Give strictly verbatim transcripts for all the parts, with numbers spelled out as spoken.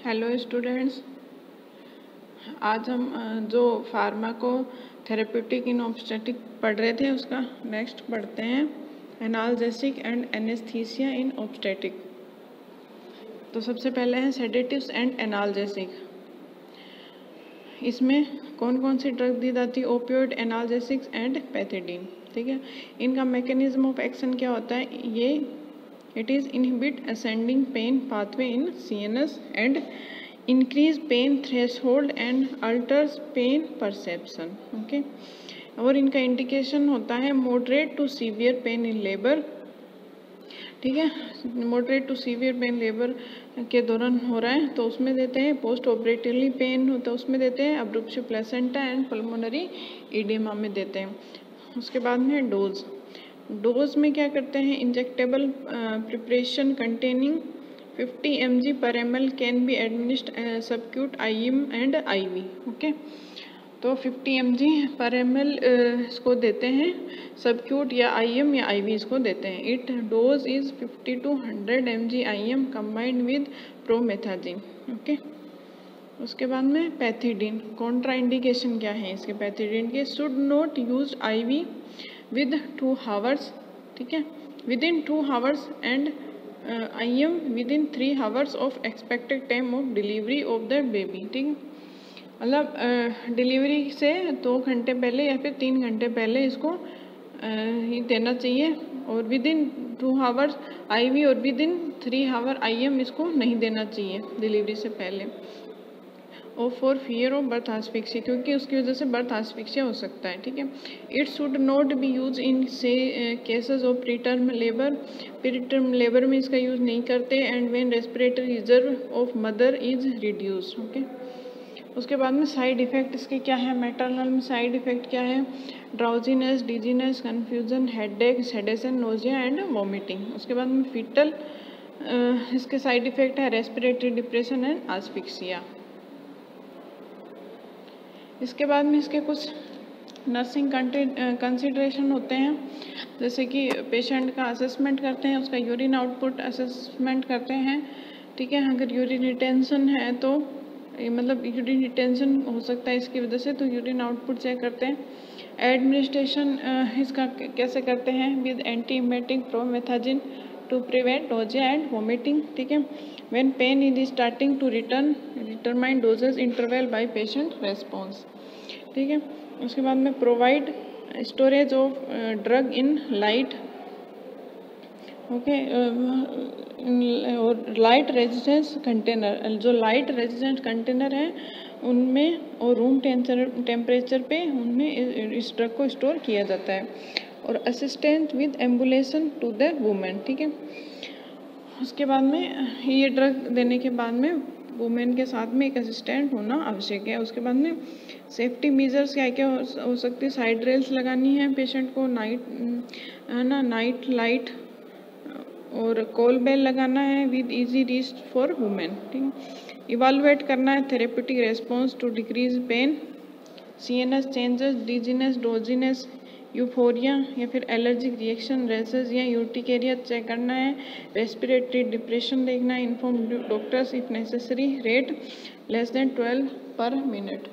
Hello students, आज हम अ, जो फार्माको थेरेप्यूटिक इन ऑब्स्टेटिक पढ़ रहे थे उसका नेक्स्ट पढ़ते हैं, analgesic and anaesthesia in obstetric. तो सबसे पहले है सेडेटिव्स एंड एनाल्जेसिक। इसमें कौन कौन सी ड्रग दी जाती है? Opioid, analgesics and pethidine. ठीक है, इनका मैकेनिज्म ऑफ एक्शन क्या होता है? ये it is inhibit ascending pain pathway in CNS and increase pain threshold and alters pain perception. Okay, और इनका इंडिकेशन होता है moderate to severe pain in labour. ठीक है, moderate to severe pain labour के दौरान हो रहा है तो उसमें देते हैं। पोस्ट ऑपरेटिवली पेन होता है उसमें देते हैं। Abruption placenta and pulmonary oedema में देते हैं। उसके बाद में डोज डोज में क्या करते हैं? Injectable preparation containing fifty M G per M L can be administered subcut I M and I V. Okay, तो fifty M G per M L इसको देते हैं, सबक्यूट या आई एम या आई वी इसको देते हैं। It dose is fifty to hundred M G I M combined with promethazine. Okay, उसके बाद में पैथिडीन। कॉन्ट्रा इंडिकेशन क्या है इसके पैथिडीन के? Should not use I V with two hours. ठीक है, within two hours and I M within three hours of expected time of delivery of the baby. ठीक है, मतलब delivery से दो घंटे पहले या फिर तीन घंटे पहले इसको ही देना चाहिए, और within two hours I V और within three hour I M इसको नहीं देना चाहिए डिलीवरी से पहले। और for fear of birth asphyxia, क्योंकि उसकी वजह से बर्थ आस्फिक्सिया हो सकता है। ठीक है, it should not be use in these cases of preterm labour. Preterm labour में इसका यूज़ नहीं करते। And when respiratory reserve of mother is reduce. Okay, उसके बाद में साइड इफ़ेक्ट इसके क्या है? मैटरनल में साइड इफ़ेक्ट क्या है? Drowsiness, dizziness, confusion, headache, sedation, nausea and vomiting. उसके बाद में फीटल इसके साइड इफ़ेक्ट है रेस्पिरेटरी डिप्रेशन एंड आस्फिक्सिया। इसके बाद में इसके कुछ नर्सिंग कंसिडरेशन होते हैं, जैसे कि पेशेंट का असेसमेंट करते हैं, उसका यूरिन आउटपुट असेसमेंट करते हैं। ठीक है, अगर यूरिन रिटेंशन है तो मतलब यूरिन रिटेंशन हो सकता है इसकी वजह से, तो यूरिन आउटपुट चेक करते हैं। एडमिनिस्ट्रेशन इसका कैसे करते हैं? With anti emetic promethazine to prevent nausea and vomiting. ठीक है, when pain is starting to return determine dosages interval by patient response. ठीक है, उसके बाद में provide storage of drug in light. Okay, और लाइट रेजिस्टेंस कंटेनर, जो light resistance container है उनमें और रूम टेम्परेचर पे उनमें इस ड्रग को स्टोर किया जाता है। और assistant with ambulation to the women. ठीक है, उसके बाद में ये ड्रग देने के बाद में वुमेन के साथ में एक असिस्टेंट होना आवश्यक है। उसके बाद में सेफ्टी मेजर्स क्या क्या हो सकती है? साइड रेल्स लगानी है पेशेंट को, नाइट है ना नाइट लाइट और कॉल बेल लगाना है with easy reach for women. ठीक है, इवालुएट करना है therapeutic response to decrease pain, CNS changes, dizziness, doziness, euphoria या फिर एलर्जिक रिएक्शन, रेसेस या यूटिकेरिया चेक करना है। रेस्पिरेटरी डिप्रेशन देखना है। Inform doctors if necessary. Rate less than twelve per minute.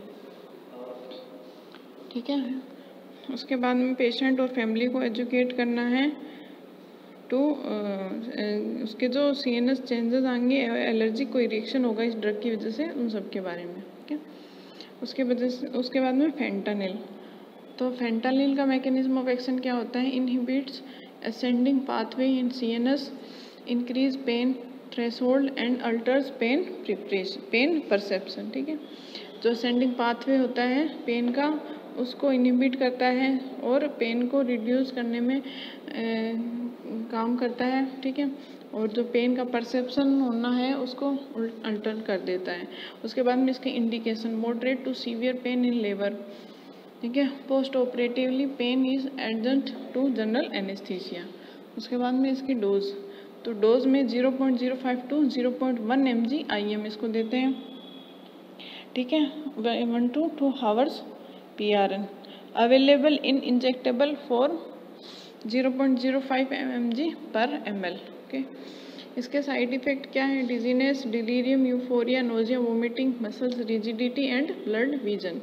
ठीक है, उसके बाद में पेशेंट और फैमिली को एजुकेट करना है तो उसके जो सीएनएस चेंजेस आएंगे, एलर्जिक कोई रिएक्शन होगा इस ड्रग की वजह से, उन सब के बारे में। ठीक है, उसके वजह से उसके बाद में फेंटानिल। तो फेंटानिल का मैकेनिज्म ऑफ एक्शन क्या होता है? Inhibits ascending pathway in CNS, increase pain threshold and alters pain preparation pain perception. ठीक है, जो असेंडिंग पाथवे होता है पेन का उसको इनहिबिट करता है और पेन को रिड्यूस करने में ए, काम करता है। ठीक है, और जो पेन का परसेप्शन होना है उसको अल्टर कर देता है। उसके बाद में इसके indication moderate to severe pain in labour. ठीक है, post operatively pain is adjust to general anaesthesia. उसके बाद में इसकी डोज, तो डोज में zero point zero five to zero point one M G I M इसको देते हैं। ठीक है, one to two hours P R N available in injectable for zero point zero five M G per M L. Okay, इसके side effect क्या है? Dizziness, delirium, euphoria, nausea, vomiting, muscles rigidity and blood vision.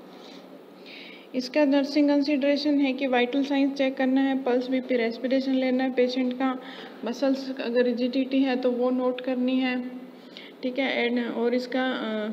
इसका nursing consideration है कि vital science check करना है, pulse, BP, respiration लेना है पेशेंट का, मसल्स अगर रिजिडिटी है तो वो नोट करनी है, ठीक है। एंड और इसका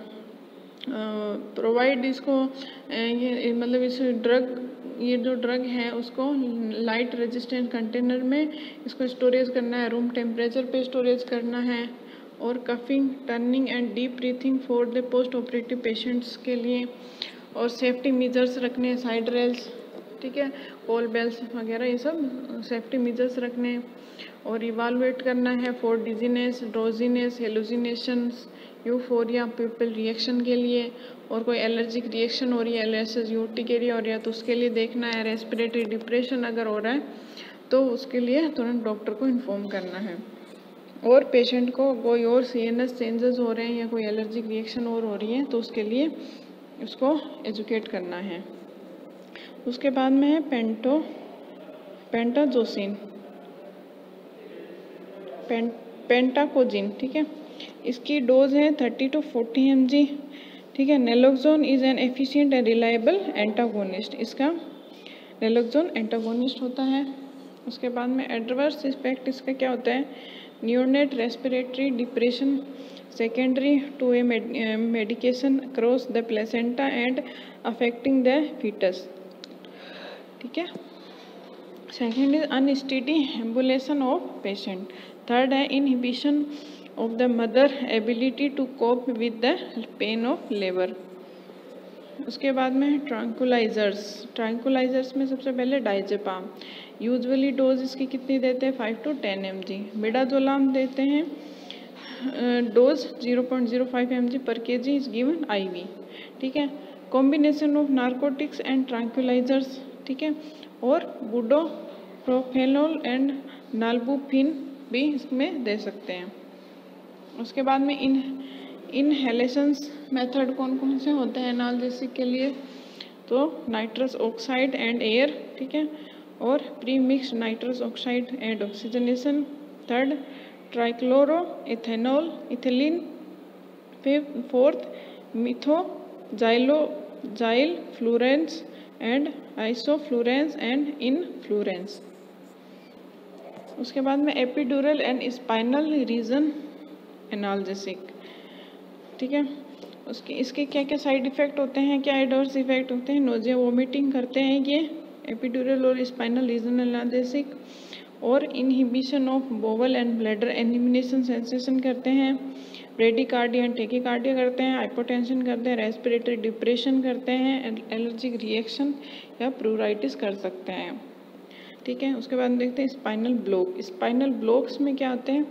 प्रोवाइड इसको ये मतलब इस ड्रग ये जो ड्रग है उसको लाइट रेजिस्टेंट कंटेनर में इसको स्टोरेज करना है, रूम टेम्परेचर पे स्टोरेज करना है। और coughing, turning and deep breathing for the post operative patients के लिए। और सेफ्टी मेजर्स रखने हैं, साइड रेल्स, ठीक है, कॉल बेल्स वगैरह, ये सब सेफ्टी मेजर्स रखने। और इवालुएट करना है for dizziness, drowsiness, hallucinations, euphoria, people reaction के लिए। और कोई एलर्जिक रिएक्शन हो रही है, एलर्जिस यूटिकेरिया हो रही है तो उसके लिए देखना है। रेस्पिरेटरी डिप्रेशन अगर हो रहा है तो उसके लिए तुरंत डॉक्टर को इन्फॉर्म करना है। और पेशेंट को कोई और सी एन एस चेंजेस हो रहे हैं या कोई एलर्जिक रिएक्शन और हो रही है तो उसके लिए उसको एजुकेट करना है। उसके बाद में है पेंटो पेंटाजोसिन पें, पेंटाकोजिन, ठीक है। इसकी डोज है thirty to forty M G, ठीक है। Naloxone is an efficient and reliable antagonist, इसका नेलोक्सोन एंटागोनिस्ट होता है। उसके बाद में एडवर्स इफेक्ट इसका क्या होता है? Neonate respiratory depression secondary to a medication across the placenta and affecting the foetus, ठीक है। Second is unsteady ambulation of patient. Third है inhibition of the mother ability to cope with the pain of labour. उसके बाद में tranquillisers. Tranquillisers में सबसे पहले diazepam. Usually dose इसकी कितनी देते हैं? Five to ten M G. Midazolam देते हैं dose zero point zero five M G per K G is given I V, ठीक है। Combination of narcotics and tranquillisers, ठीक है। और बुडोप्रोफेनोल एंड नाल्बुफिन भी इसमें दे सकते हैं। उसके बाद में इन इनहेलेशंस मेथड कौन कौन से होते हैं एनाल्जेसिक के लिए? तो नाइट्रस ऑक्साइड एंड एयर, ठीक है। और pre mixed nitrous oxide and oxygenation. Third trichloro ethanol ethylene. Fifth fourth methoxyflurane and isoflurane and enflurane. उसके बाद में epidural and spinal region analgesic, ठीक है। उसके इसके क्या क्या साइड इफेक्ट होते हैं, क्या एडवर्स इफेक्ट होते हैं? नोजिया, वोमिटिंग करते हैं ये एपिड्यूरल और स्पाइनल रीजन एनाल्जेसिक। और inhibition of bowel and bladder elimination sensation करते हैं। ब्रेडिकार्डिया एंड टेकिकार्डिया करते हैं। हाइपोटेंशन करते हैं। रेस्पिरेटरी डिप्रेशन करते हैं। एलर्जिक रिएक्शन या प्लूराइटिस कर सकते हैं, ठीक है। उसके बाद देखते हैं स्पाइनल ब्लॉक। स्पाइनल ब्लॉक्स में क्या होते हैं?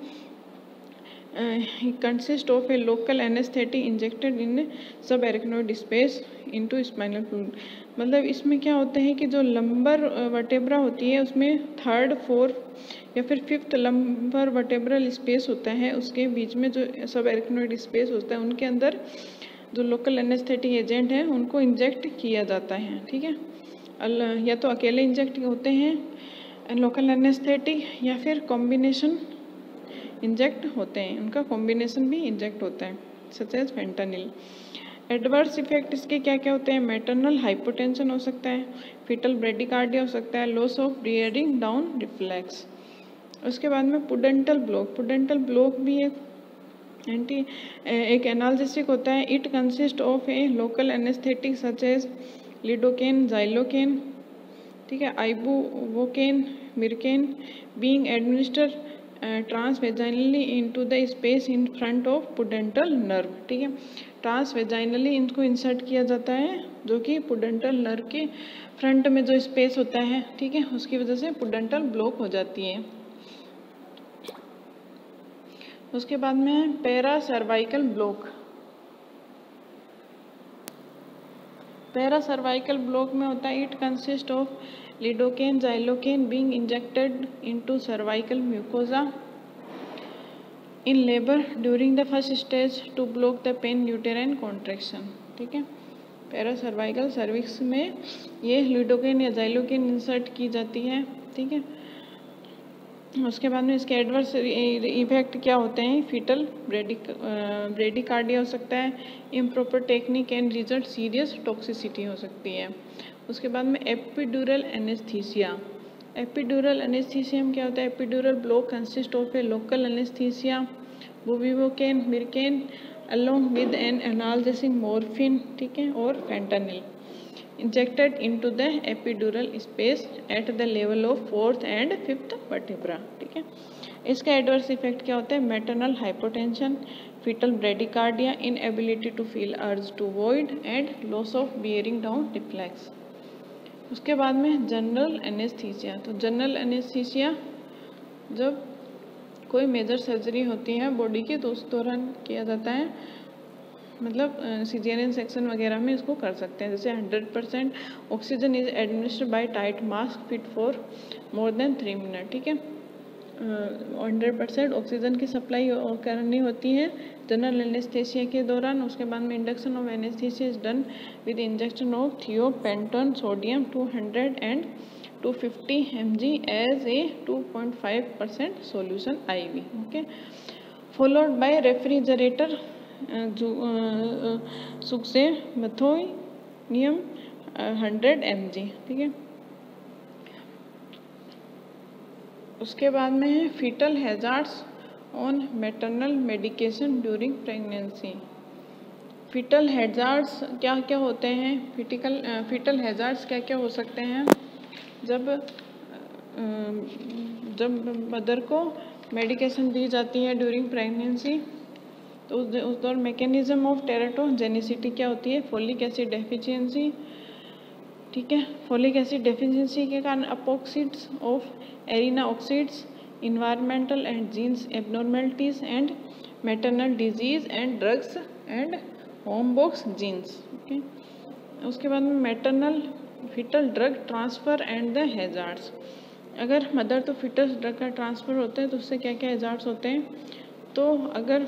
Consist of a local anaesthetic injected in sub arachnoid space into spinal fluid. मतलब इसमें क्या होता है कि जो लंबर वर्टेब्रा होती है उसमें थर्ड, फोर्थ या फिर फिफ्थ लंबर वर्टेब्रल स्पेस होता है, उसके बीच में जो सब एरिकनोइड स्पेस होता है उनके अंदर जो लोकल एनेस्थेटिक एजेंट है उनको इंजेक्ट किया जाता है, ठीक है। या तो अकेले इंजेक्ट होते हैं लोकल एनेस्थेटिक या फिर कॉम्बिनेशन इंजेक्ट होते हैं, उनका कॉम्बिनेशन भी इंजेक्ट होता है such as fentanyl. Adverse effect इसके क्या क्या होते हैं? मैटरनल हाइपोटेंशन हो सकता है, फीटल ब्रेडिकार्डिया हो सकता है, loss of breathing down reflex. उसके बाद में पुडेंटल ब्लॉक। पुडेंटल ब्लॉक भी एक एंटी एक एनाल्जेसिक होता है। It consist of a local anaesthetic such as lidocaine, xylocaine, ठीक है, bupivacaine, marcaine being administered transvaginally into the space in front of pudendal nerve, ठीक है। ट्रांसवेजाइनली इनको इंसर्ट किया जाता है जो कि पुडेंटल नर्व के फ्रंट में जो स्पेस होता है, ठीक है, उसकी वजह से पुडेंटल ब्लॉक हो जाती है। उसके बाद में para cervical block. Para cervical block में होता है it consist of lidocaine, xylocaine being injected into cervical mucosa in labour during the first stage to block the pain uterine contraction, ठीक है। पैरा सर्वाइकल सर्विक्स में ये lidocaine या xylocaine insert की जाती है, ठीक है। उसके बाद में इसके एडवर्स इफेक्ट क्या होते हैं, फीटल ब्रेडिक ब्रेडिकार्डिया हो सकता है, improper technique and result serious toxicity हो सकती है। उसके बाद में एपिड्यूरल एनेस्थीसिया। एपिड्यूरल एनेस्थीसिया में क्या होता है, epidural block consist of a local anaesthesia, bupivacaine, marcaine along with an analgesic morphine, ठीक है, और fentanyl injected into the epidural space at the level of fourth and fifth vertebra, ठीक है। इसका एडवर्स इफेक्ट क्या होता है, maternal hypotension, fetal bradycardia, inability to feel urge to void and loss of bearing down reflex. उसके बाद में general anaesthesia. तो जनरल एनेस्थीसिया जब कोई मेजर सर्जरी होती है बॉडी की तो उस दौरान किया जाता है, मतलब सिजेरियन सेक्शन वगैरह में इसको कर सकते हैं। जैसे hundred percent oxygen is administered by tight mask fit for more than three minute, ठीक है। हंड्रेड परसेंट ऑक्सीजन की सप्लाई करनी होती है जनरल एनेस्थीसिया के दौरान। उसके बाद में induction of anaesthesia is done with injection of thiopentone sodium two hundred and two fifty M G as a two point five percent solution I V, okay, followed by refrigerator suxamethonium hundred M G, ठीक है। उसके बाद में है fetal hazards on maternal medication during pregnancy. Fetal hazards क्या क्या होते हैं, फिटिकल फीटल हैजार्ड्स क्या क्या हो सकते हैं, जब जब मदर को मेडिकेशन दी जाती है ड्यूरिंग प्रेगनेंसी तो उस उस दौर मैकेनिज्म ऑफ टेराटोजेनिसिटी क्या होती है, फोलिक एसिड डेफिशिएंसी, ठीक है। फोलिक एसिड डेफिशिएंसी के कारण epoxides of arene oxides, environmental and genes abnormalities and maternal disease and drugs and homeobox genes, okay. उसके बाद में maternal fetal drug transfer and the hazards. अगर मदर तो fetus drug का ट्रांसफ़र होता है तो उससे क्या क्या हैजार्ड्स होते हैं, तो अगर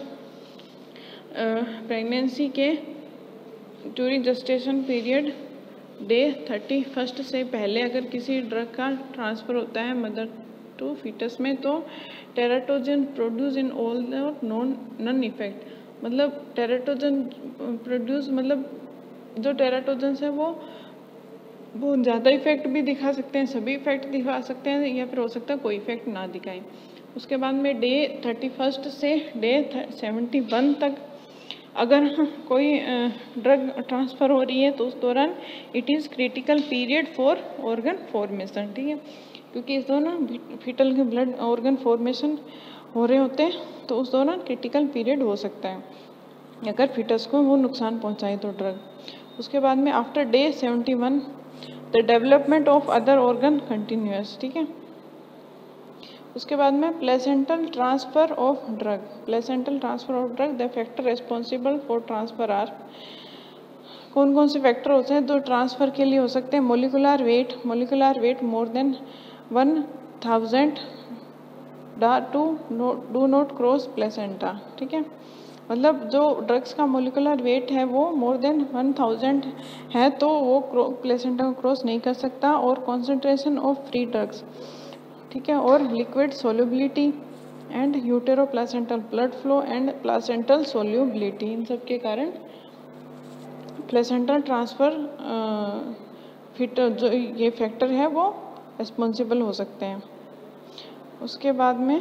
प्रेगनेंसी uh, के during gestation period day thirty first से पहले अगर किसी ड्रग का ट्रांसफ़र होता है मदर टू फीटस में तो teratogen produce in all the non none effect, मतलब टेराटोजन प्रोड्यूस मतलब जो टेराटोजन्स है वो बहुत ज़्यादा इफेक्ट भी दिखा सकते हैं, सभी इफेक्ट दिखा सकते हैं, या फिर हो सकता है कोई इफेक्ट ना दिखाएं। उसके बाद में डे थर्टी फर्स्ट से डे सेवेंटी वन तक अगर कोई ड्रग ट्रांसफ़र हो रही है तो उस दौरान it is critical period for organ formation, ठीक है, क्योंकि इस दौरान फीटल के ब्लड ऑर्गन फॉर्मेशन हो रहे होते हैं तो उस दौरान क्रिटिकल पीरियड हो सकता है अगर फीटस को वो नुकसान पहुंचाए तो ड्रग। उसके बाद में after day seventy one the development of other organ continuous, ठीक है। उसके बाद में placental transfer of drug. Placental transfer of drug the factor responsible for transfer are, कौन कौन से फैक्टर होते हैं जो ट्रांसफ़र के लिए हो सकते हैं, molecular weight, molecular weight more than one thousand to do not cross placenta, ठीक है, मतलब जो ड्रग्स का मोलिकुलर वेट है वो मोर देन वन थाउजेंड है तो वो प्लेसेंटा को क्रॉस नहीं कर सकता, और कॉन्सेंट्रेशन ऑफ फ्री ड्रग्स, ठीक है, और liquid solubility and utero placental blood flow and placental solubility, इन सब के कारण प्लेसेंटल ट्रांसफ़र फिट जो ये फैक्टर है वो रिस्पॉन्सिबल हो सकते हैं। उसके बाद में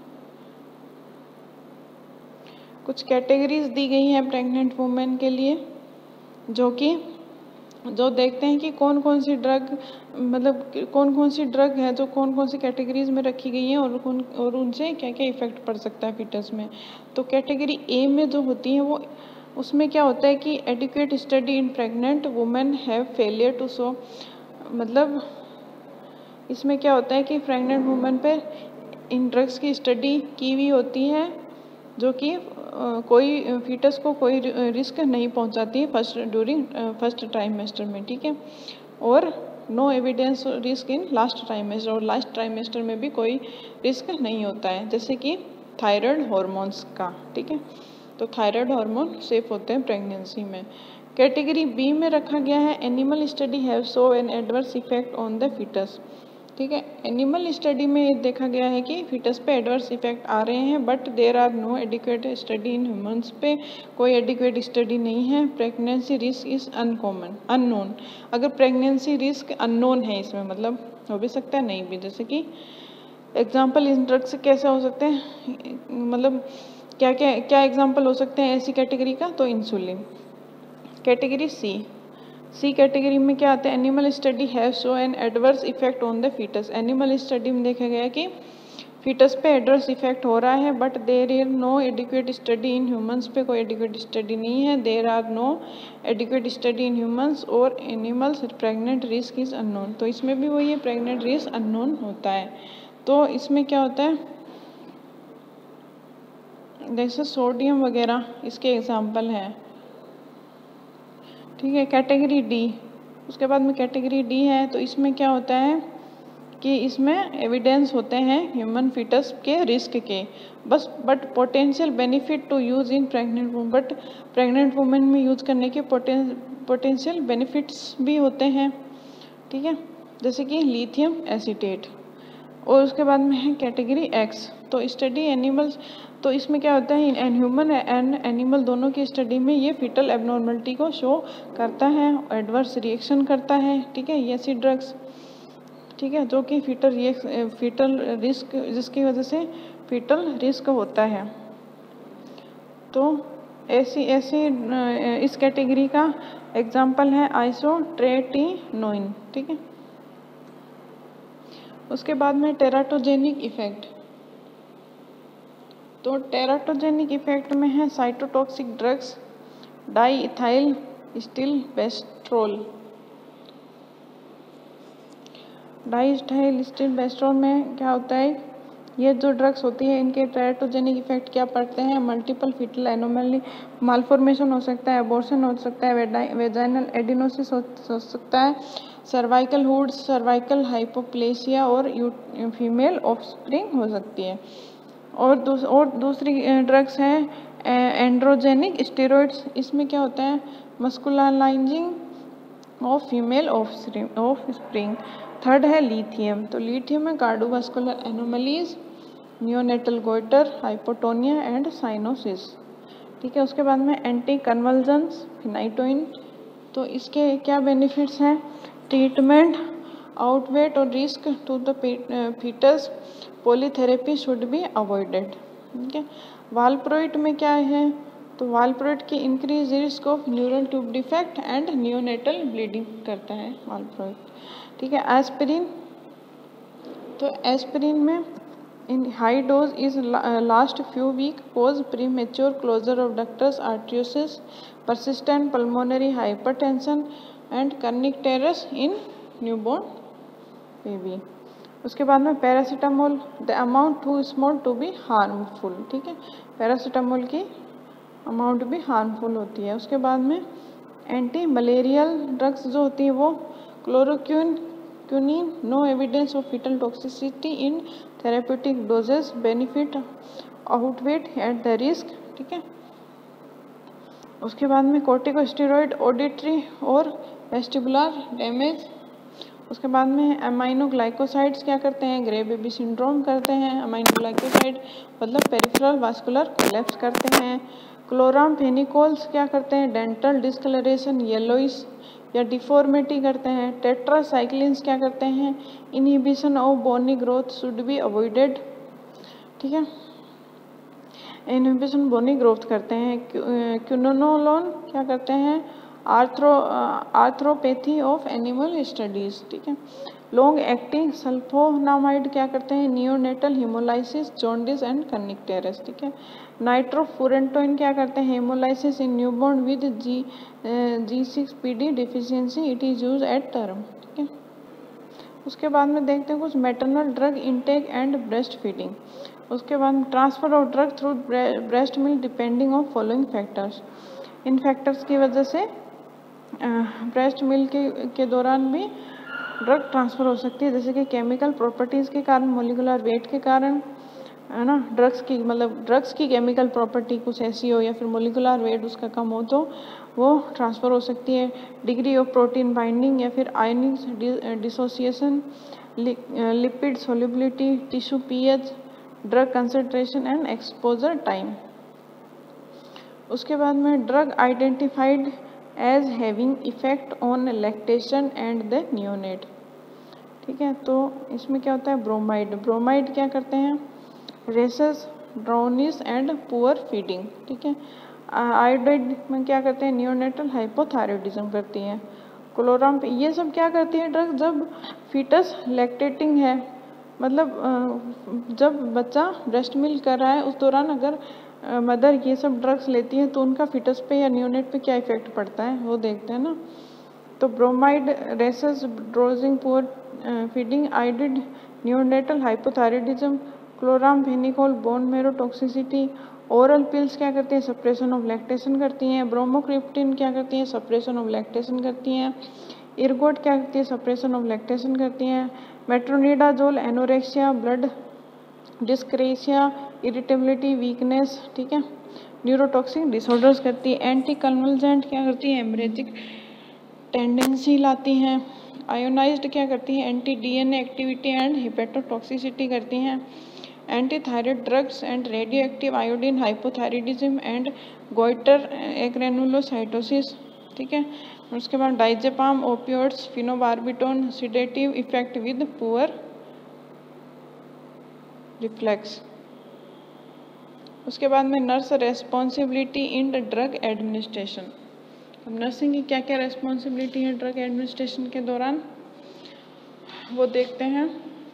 कुछ कैटेगरीज दी गई हैं प्रेग्नेंट वुमेन के लिए, जो कि जो देखते हैं कि कौन कौन सी ड्रग मतलब कौन कौन सी ड्रग है जो कौन कौन सी कैटेगरीज में रखी गई हैं और कौन और उनसे क्या क्या इफ़ेक्ट पड़ सकता है फीटस में। तो कैटेगरी ए में जो होती है वो उसमें क्या होता है कि adequate study in pregnant women have failure to show, मतलब इसमें क्या होता है कि प्रेग्नेंट वुमेन पे इन ड्रग्स की स्टडी की हुई होती है जो कि कोई फीटस को कोई रिस्क नहीं पहुंचाती है फर्स्ट ड्यूरिंग फर्स्ट ट्राइमेस्टर में, ठीक है, और no evidence risk in last trimester, और लास्ट ट्राइमेस्टर में भी कोई रिस्क नहीं होता है, जैसे कि थायराइड हार्मोन्स का, ठीक है, तो थायराइड हार्मोन सेफ होते हैं प्रेगनेंसी में। कैटेगरी बी में रखा गया है animal study have show an adverse effect on the foetus, ठीक है। एनिमल स्टडी में ये देखा गया है कि फीटस पे एडवर्स इफेक्ट आ रहे हैं, but there are no adequate study in humans पे कोई एडिक्वेट स्टडी नहीं है। Pregnancy risk is uncommon unknown. अगर प्रेगनेंसी रिस्क अननोन है इसमें मतलब हो भी सकता है नहीं भी, जैसे कि एग्जाम्पल इन ड्रग्स कैसे हो सकते हैं, मतलब क्या क्या क्या एग्जाम्पल हो सकते हैं ऐसी कैटेगरी का, तो insulin. Category C C category में क्या आता है, animal study have show an adverse effect on the fetus. Animal study में देखा गया कि फीटस पे एडवर्स इफेक्ट हो रहा है, but there is no adequate study in humans पे कोई एडिक्वेट स्टडी नहीं है। There are no adequate study in humans और animals. Pregnant risk is unknown. तो इसमें भी वही है, प्रेग्नेंट रिस्क अननोन होता है। तो इसमें क्या होता है, जैसे सोडियम वगैरह इसके एग्जाम्पल हैं, ठीक है। कैटेगरी डी, उसके बाद में कैटेगरी डी है, तो इसमें क्या होता है कि इसमें एविडेंस होते हैं ह्यूमन फीटस के रिस्क के, बस but potential benefit to use in pregnant women, but pregnant women में यूज करने के पोटेंशियल बेनिफिट्स भी होते हैं, ठीक है, जैसे कि लिथियम एसीटेट। और उसके बाद में है कैटेगरी एक्स, तो स्टडी एनिमल्स, तो इसमें क्या होता है, एन ह्यूमन एंड एनिमल दोनों की स्टडी में ये फीटल एबनॉर्मलिटी को शो करता है, एडवर्स रिएक्शन करता है, ठीक है, ये सी ड्रग्स, ठीक है, जो कि फीटल फीटल रिस्क, जिसकी वजह से फीटल रिस्क होता है। तो ऐसी ऐसी इस कैटेगरी का एग्जाम्पल है आइसोट्रेटिनोइन, ठीक है। उसके बाद में टेराटोजेनिक इफेक्ट, तो टेराटोजेनिक इफेक्ट में है cytotoxic drugs, di ethyl stilbestrol. Di ethyl stilbestrol में क्या होता है, ये जो ड्रग्स होती है इनके टेराटोजेनिक इफेक्ट क्या पड़ते हैं, मल्टीपल फीटल एनोमली, मालफॉर्मेशन हो सकता है, एबॉर्शन हो सकता है, वेजाइनल एडिनोसिस हो सकता है, सर्वाइकल हुड्स, सर्वाइकल हाइपोप्लेसिया और फीमेल ऑफस्प्रिंग हो सकती है। और दूस, और दूसरी ड्रग्स हैं एंड्रोजेनिक स्टेरॉइड्स, इसमें क्या होता है, masculinising of female of offspring. Third है लिथियम, तो लिथियम में cardiovascular anomalies, neonatal goitre, hypotonia and cyanosis, ठीक है। उसके बाद में एंटी कन्वल्जन्स फिनाइटोइन, तो इसके क्या बेनिफिट्स हैं, ट्रीटमेंट आउटवेट और risk to the fetus, polytherapy should be avoided, ठीक है। वालप्रोइट में क्या है, तो वालप्रोइट की increase risk of neural tube defect and neonatal bleeding करता है वालप्रोइट, ठीक है। एस्पिरिन, तो एस्पिरिन में in high dose is last few week cause premature closure of ductus arteriosus, persistent pulmonary hypertension and kernicterus in newborn baby। उसके बाद में paracetamol, the amount too small to be harmful, ठीक है, paracetamol की amount भी harmful होती है। उसके बाद में एंटी मलेरियल ड्रग्स जो होती है वो chloroquine quinine, no evidence of fetal toxicity in therapeutic doses, benefit outweigh at the risk, ठीक है। उसके बाद में कॉर्टिकोस्टेरॉइड, ऑडिटरी और वेस्टिबुलर डैमेज। उसके बाद में अमाइनोग्लाइकोसाइड्स क्या करते हैं, ग्रे बेबी सिंड्रोम करते हैं। अमाइनोग्लाइकोसाइड मतलब पेरिफेरल वास्कुलर कोलैप्स करते हैं। क्लोरामफेनिकोल्स क्या करते हैं, डेंटल डिस्कलरेशन, येलोइस या डिफॉर्मिटी करते हैं। टेट्रासाइक्लिन्स क्या करते हैं, inhibition of bony growth should be avoided, ठीक है, इनहिबिशन बोनी ग्रोथ करते हैं। क्विनोलोन क्या करते हैं, arthro arthropathy of animal studies, ठीक है। लॉन्ग एक्टिंग सल्फोनामाइड क्या करते हैं, neonatal haemolysis, jaundice and kernicterus, ठीक है। नाइट्रोफुरेंटोइन क्या करते हैं, haemolysis in newborn with G G six P D deficiency, it is use at term, ठीक है। उसके बाद में देखते हैं कुछ maternal drug intake and breast feeding. उसके बाद transfer of drug through breast milk depending on following factors. In factors की वजह से ब्रेस्ट मिल्क के, के दौरान भी ड्रग ट्रांसफ़र हो सकती है, जैसे कि केमिकल प्रॉपर्टीज़ के कारण, मोलिकुलर वेट के कारण, है ना, ड्रग्स की मतलब ड्रग्स की केमिकल प्रॉपर्टी कुछ ऐसी हो या फिर मोलिकुलर वेट उसका कम हो तो वो ट्रांसफ़र हो सकती है। डिग्री ऑफ प्रोटीन बाइंडिंग या फिर ionic dissociation, lipid solubility, tissue pH, drug concentration and exposure time. उसके बाद में drug identified as having effect on lactation and the neonate. ठीक है, तो इसमें क्या होता है, ब्रोमाइड। ब्रोमाइड क्या करते हैं, rashes, drowsiness and poor feeding. ठीक है, आयोडाइड में क्या करते हैं, नियोनेटल हाइपोथायरॉयडिज्म करती है। क्लोराम, ये सब क्या करती है ड्रग, जब फीटस लैक्टेटिंग है, मतलब जब बच्चा ब्रेस्ट मिल्क कर रहा है उस दौरान अगर मदर ये सब ड्रग्स लेती है तो उनका फीटस पे या नियोनेट पे क्या इफेक्ट पड़ता है वो देखते हैं ना। तो bromide rashes, drowsiness, poor feeding, iodide neonatal hypothyroidism, chloramphenicol bone marrow toxicity. Oral pills क्या करती है, सप्रेशन ऑफ लैक्टेशन करती हैं। ब्रोमोक्रिप्टिन क्या करती है, सप्रेशन ऑफ लैक्टेशन करती हैं। इर्गोट क्या करती है, सप्रेशन ऑफ लैक्टेशन करती हैं। Metronidazole anorexia, blood dyscrasia, irritability, weakness, ठीक है, न्यूरोटॉक्सिक डिसऑर्डर्स करती है। एंटी कन्वल्जेंट क्या करती है, हेमरेजिक टेंडेंसी लाती हैं। आयोनाइज्ड क्या करती है, anti DNA activity and hepatotoxicity करती हैं। Anti thyroid drugs and radio active iodine hypothyroidism and goitre agranulocytosis. ठीक है, उसके बाद diazepam, opioids, phenobarbitone, sedative effect with poor reflex. उसके बाद में nurse responsibility in the drug administration. अब नर्सिंग की क्या क्या रेस्पॉन्सिबिलिटी है ड्रग एडमिनिस्ट्रेशन के दौरान वो देखते हैं।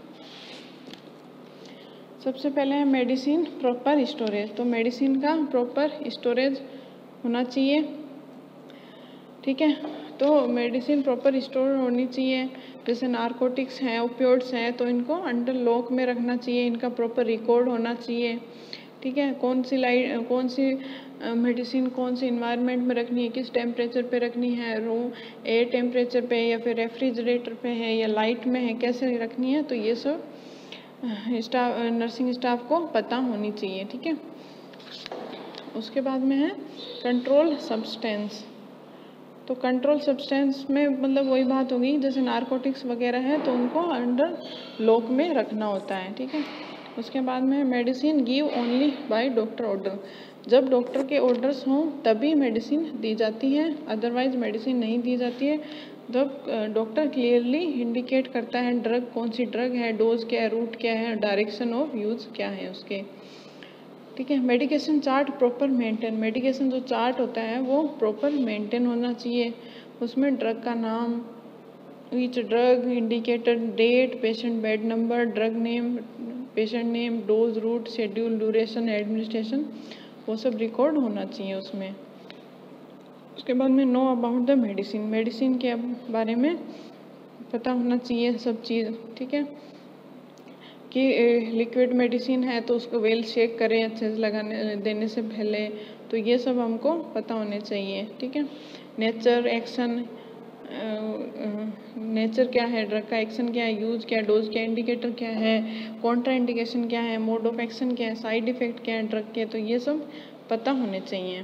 सबसे पहले है मेडिसिन प्रॉपर स्टोरेज। तो मेडिसिन का प्रॉपर स्टोरेज होना चाहिए। ठीक है, तो मेडिसिन प्रॉपर स्टोर होनी चाहिए। जैसे नारकोटिक्स हैं, ओपियोइड्स हैं, तो इनको अंडर लॉक में रखना चाहिए, इनका प्रॉपर रिकॉर्ड होना चाहिए। ठीक है, कौन सी लाइट कौन सी मेडिसिन कौन सी इन्वायरमेंट में रखनी है, किस टेम्परेचर पे रखनी है, रूम एयर टेम्परेचर पे या फिर रेफ्रिजरेटर पे है या लाइट में है, कैसे रखनी है, तो ये सब स्टाफ नर्सिंग स्टाफ को पता होनी चाहिए। ठीक है, उसके बाद में है कंट्रोल सब्सटेंस। तो कंट्रोल सब्सटेंस में मतलब वही बात होगी, जैसे नारकोटिक्स वगैरह है तो उनको अंडर लॉक में रखना होता है। ठीक है, उसके बाद में medicine give only by doctor order. जब डॉक्टर के ऑर्डर्स हों तभी मेडिसिन दी जाती है, अदरवाइज मेडिसिन नहीं दी जाती है। जब डॉक्टर क्लियरली इंडिकेट करता है ड्रग कौन सी ड्रग है, डोज क्या है, रूट क्या है, डायरेक्शन ऑफ यूज़ क्या है उसके। ठीक है, medication chart proper maintain. Medication जो चार्ट होता है वो प्रॉपर मेंटेन होना चाहिए। उसमें ड्रग का नाम, each drug, indicated date, patient bed number, drug name, patient name, dose, route, schedule, duration, administration, वो सब रिकॉर्ड होना चाहिए उसमें। उसके बाद में know about the medicine. Medicine के बारे में पता होना चाहिए सब चीज़। ठीक है, कि लिक्विड मेडिसिन है तो उसको वेल शेक करें अच्छे से लगाने देने से पहले, तो ये सब हमको पता होने चाहिए। ठीक है, नेचर, एक्शन, नेचर क्या है ड्रग का, एक्शन क्या है, यूज क्या, डोज क्या, इंडिकेटर क्या है, कॉन्ट्रा इंडिकेशन क्या है, मोड ऑफ एक्शन क्या है, साइड इफेक्ट क्या है ड्रग के, तो ये सब पता होने चाहिए।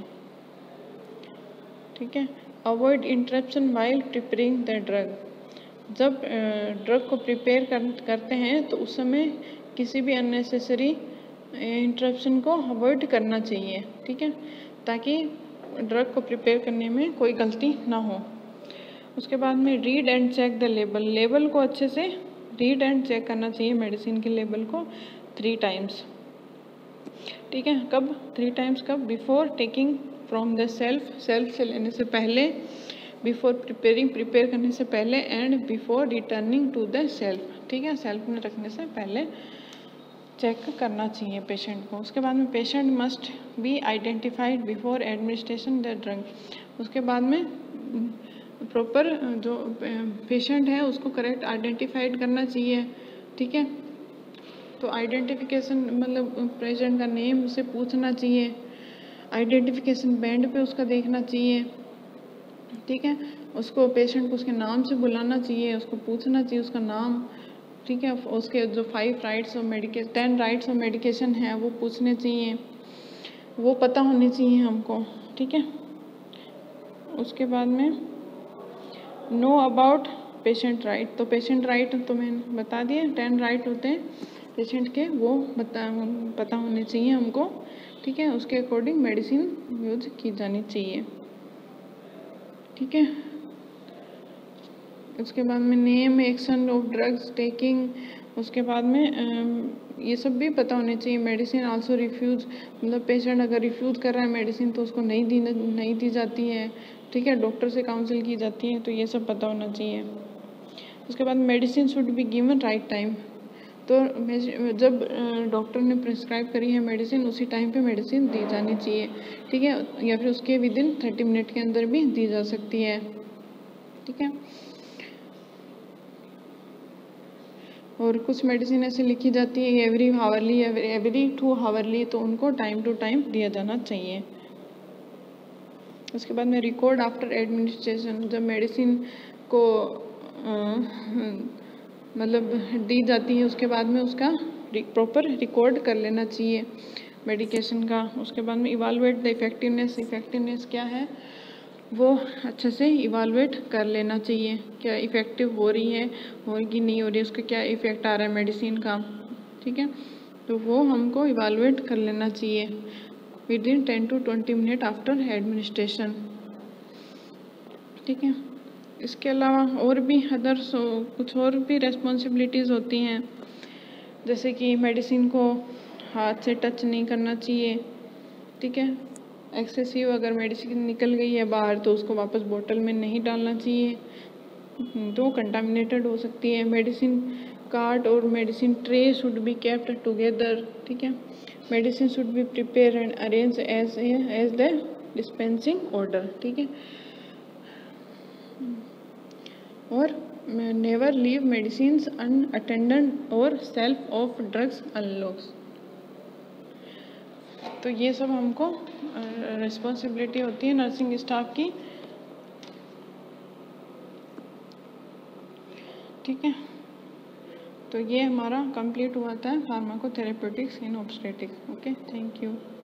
ठीक है, avoid interruption while preparing the drug. जब ड्रग को प्रिपेयर कर, करते हैं तो उस समय किसी भी अननेसेसरी इंटरप्शन को अवॉइड करना चाहिए। ठीक है, ताकि ड्रग को प्रिपेयर करने में कोई गलती ना हो। उसके बाद में read and check the label. Label को अच्छे से रीड एंड चेक करना चाहिए मेडिसिन के लेबल को थ्री टाइम्स। ठीक है, कब थ्री टाइम्स, कब, before taking from the shelf, shelf से लेने से पहले, बिफोर प्रिपेयरिंग, प्रिपेयर करने से पहले, and before returning to the shelf. ठीक है, सेल्फ में रखने से पहले चेक करना चाहिए पेशेंट को। उसके बाद में patient must be identified before administration the drug. उसके बाद में प्रॉपर जो पेशेंट है उसको करेक्ट आइडेंटिफाइड करना चाहिए। ठीक है, तो आइडेंटिफिकेशन मतलब पेशेंट का नेम उसे पूछना चाहिए, आइडेंटिफिकेशन बैंड पे उसका देखना चाहिए। ठीक है, उसको पेशेंट को उसके नाम से बुलाना चाहिए, उसको पूछना चाहिए उसका नाम। ठीक है, उसके जो five rights of medication, ten rights of medication है वो पूछने चाहिए, वो पता होनी चाहिए हमको। ठीक है, उसके बाद में नो अबाउट पेशेंट राइट, तो पेशेंट राइट तो मैंने बता दिया, टेन राइट होते हैं पेशेंट के, वो बता पता होने चाहिए हमको, ठीक है। उसके अकॉर्डिंग मेडिसिन यूज की जानी चाहिए, ठीक है। उसके बाद में name action of drugs taking, उसके बाद में ये सब भी पता होने चाहिए। मेडिसिन आल्सो रिफ्यूज, मतलब पेशेंट अगर रिफ्यूज़ कर रहा है मेडिसिन तो उसको नहीं दी नहीं दी जाती है, ठीक है, डॉक्टर से काउंसिल की जाती है, तो ये सब पता होना चाहिए। उसके बाद medicine should be given right time, तो जब डॉक्टर ने प्रिस्क्राइब करी है मेडिसिन उसी टाइम पे मेडिसिन दी जानी चाहिए, ठीक है, या फिर उसके विद इन थर्टी मिनट के अंदर भी दी जा सकती है, ठीक है। और कुछ मेडिसिन ऐसे लिखी जाती है every hourly every two hourly, तो उनको टाइम टू टाइम दिया जाना चाहिए। उसके बाद में रिकॉर्ड आफ्टर एडमिनिस्ट्रेशन, जब मेडिसिन को मतलब दी जाती है उसके बाद में उसका प्रॉपर रिकॉर्ड कर लेना चाहिए मेडिकेशन का। उसके बाद में इवालुएट द इफेक्टिवनेस, इफेक्टिवनेस क्या है वो अच्छे से इवालुएट कर लेना चाहिए, क्या इफ़ेक्टिव हो रही है और कि नहीं हो रही है, उसका क्या इफ़ेक्ट आ रहा है मेडिसिन का, ठीक है, तो वो हमको इवालुएट कर लेना चाहिए within ten to twenty minute after administration, ठीक है। इसके अलावा और भी अदर कुछ और भी रेस्पॉन्सिबिलिटीज़ होती हैं, जैसे कि मेडिसिन को हाथ से टच नहीं करना चाहिए, ठीक है। एक्सेसिव अगर मेडिसिन निकल गई है बाहर तो उसको वापस बोतल में नहीं डालना चाहिए, तो कंटामिनेटेड हो सकती है। मेडिसिन कार्ट और medicine tray should be kept together, ठीक है। Medicine should be prepare and arrange as as the dispensing order, ठीक है। और नेवर लीव मेडिसिन अनअटेंडेड और सेल्फ ऑफ ड्रग्स अनलॉक्स, तो ये सब हमको रिस्पॉन्सिबिलिटी होती है नर्सिंग स्टाफ की, ठीक है। तो ये हमारा कंप्लीट हुआ था pharmacotherapeutics in obstetrics. Okay, thank you.